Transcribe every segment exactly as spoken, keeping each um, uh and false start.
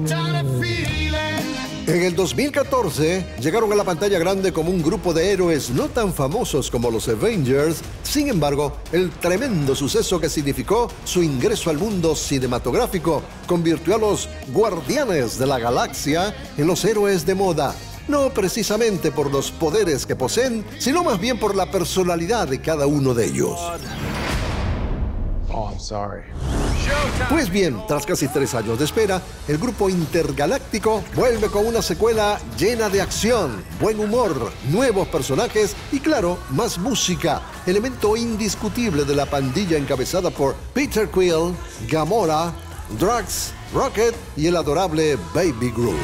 En el dos mil catorce llegaron a la pantalla grande como un grupo de héroes no tan famosos como los Avengers. Sin embargo, el tremendo suceso que significó su ingreso al mundo cinematográfico convirtió a los Guardianes de la Galaxia en los héroes de moda. No precisamente por los poderes que poseen, sino más bien por la personalidad de cada uno de ellos. Oh, I'm sorry. Pues bien, tras casi tres años de espera, el grupo intergaláctico vuelve con una secuela llena de acción, buen humor, nuevos personajes y, claro, más música, elemento indiscutible de la pandilla encabezada por Peter Quill, Gamora, Drax, Rocket y el adorable Baby Groot.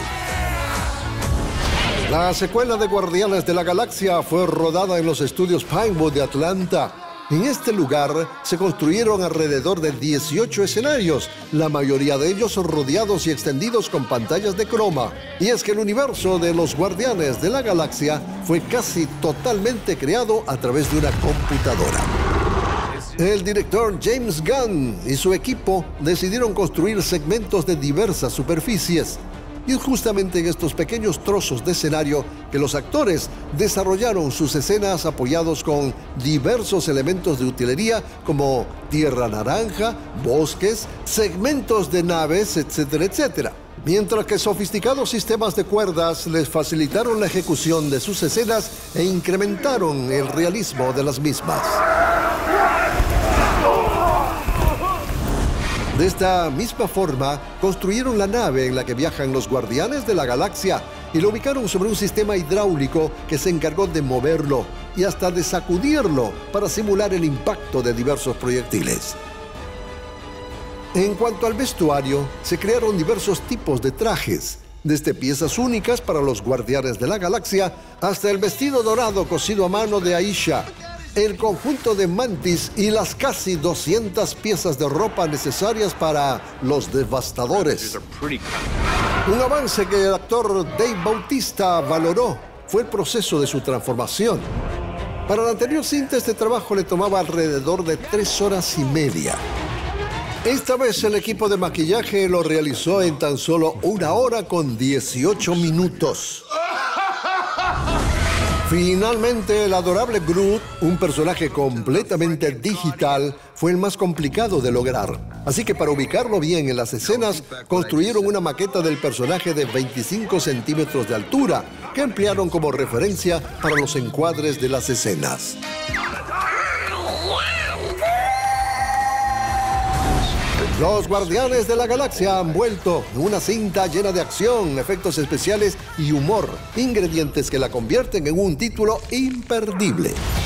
La secuela de Guardianes de la Galaxia fue rodada en los estudios Pinewood de Atlanta. En este lugar se construyeron alrededor de dieciocho escenarios, la mayoría de ellos rodeados y extendidos con pantallas de croma. Y es que el universo de los Guardianes de la Galaxia fue casi totalmente creado a través de una computadora. El director James Gunn y su equipo decidieron construir segmentos de diversas superficies. Y es justamente en estos pequeños trozos de escenario que los actores desarrollaron sus escenas apoyados con diversos elementos de utilería como tierra naranja, bosques, segmentos de naves, etcétera, etcétera. Mientras que sofisticados sistemas de cuerdas les facilitaron la ejecución de sus escenas e incrementaron el realismo de las mismas. De esta misma forma, construyeron la nave en la que viajan los Guardianes de la Galaxia y lo ubicaron sobre un sistema hidráulico que se encargó de moverlo y hasta de sacudirlo para simular el impacto de diversos proyectiles. En cuanto al vestuario, se crearon diversos tipos de trajes, desde piezas únicas para los Guardianes de la Galaxia hasta el vestido dorado cosido a mano de Aisha, el conjunto de Mantis y las casi doscientas piezas de ropa necesarias para los Devastadores. Un avance que el actor Dave Bautista valoró fue el proceso de su transformación. Para la anterior cinta, este trabajo le tomaba alrededor de tres horas y media. Esta vez el equipo de maquillaje lo realizó en tan solo una hora con dieciocho minutos. Finalmente, el adorable Groot, un personaje completamente digital, fue el más complicado de lograr. Así que para ubicarlo bien en las escenas, construyeron una maqueta del personaje de veinticinco centímetros de altura, que emplearon como referencia para los encuadres de las escenas. Los Guardianes de la Galaxia han vuelto en una cinta llena de acción, efectos especiales y humor, ingredientes que la convierten en un título imperdible.